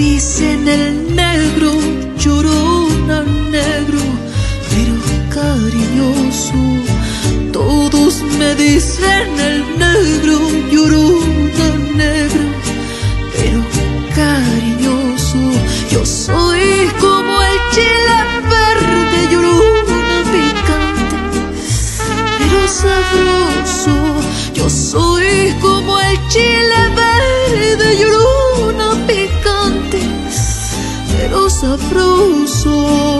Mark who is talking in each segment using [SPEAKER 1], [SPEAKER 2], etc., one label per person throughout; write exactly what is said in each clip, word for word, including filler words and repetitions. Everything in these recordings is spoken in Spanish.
[SPEAKER 1] dicen el negro, llorona negro, pero cariñoso. Todos me dicen el negro, llorona negro, pero cariñoso. Yo soy como el chile verde, llorona picante, pero sabroso. Yo soy como el chile verde, llorona picante, pero sabroso.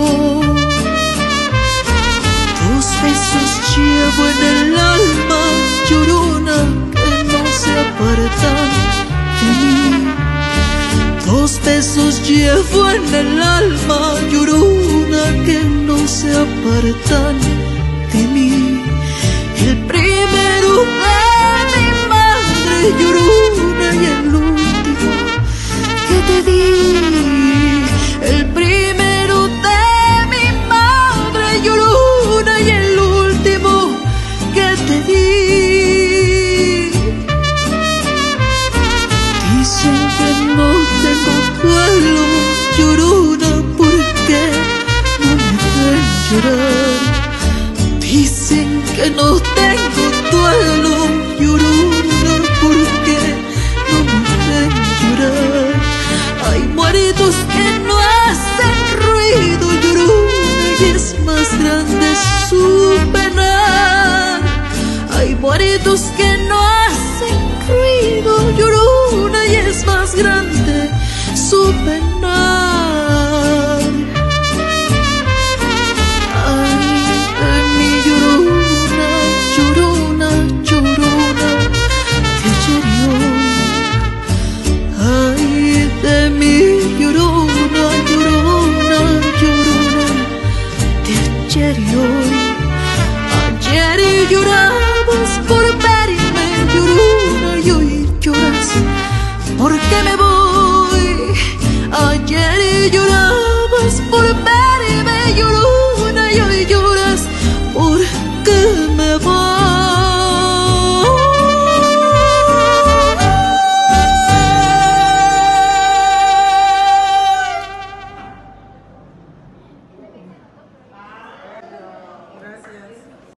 [SPEAKER 1] Dos besos llevo en el alma, llorona, que no se apartan de mí. Dos besos llevo en el alma, llorona, que no se apartan de mí. El primero de mi madre, llorona, y el último que te di. El primero de mi madre, llorona, y el último que te di. Dicen que no tengo duelo, llorona, porque no me ven llorar. Dicen que no tengo duelo, llorona, porque no me ven llorar. Hay muertos que no hacen ruido, llorona, y es más grande su penar. Hay muertos que no hacen ruido, llorona, y es más grande su penar.